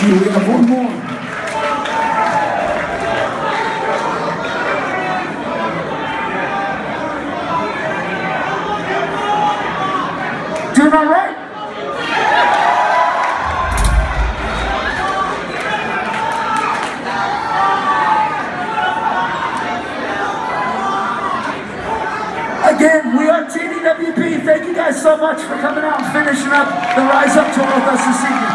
you. We have one more. Doing all right? Again, we are TDWP. Thank you guys so much for coming out and finishing up the Rise Up tour with us this evening.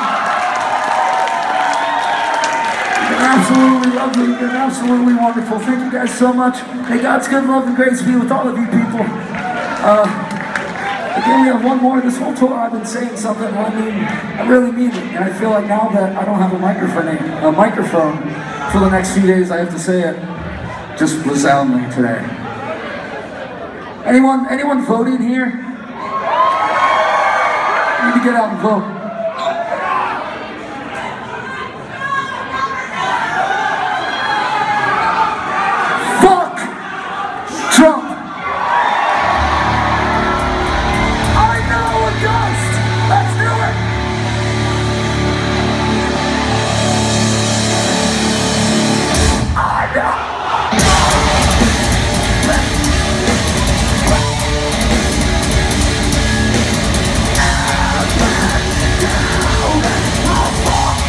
You've been absolutely lovely. You've been absolutely wonderful. Thank you guys so much. May God's good love and grace be with all of you people. Again, we have one more. This whole tour I've been saying something, I really mean it. And I feel like now that I don't have a microphone for the next few days, I have to say it just resoundingly today. Anyone voting here? You need to get out and vote.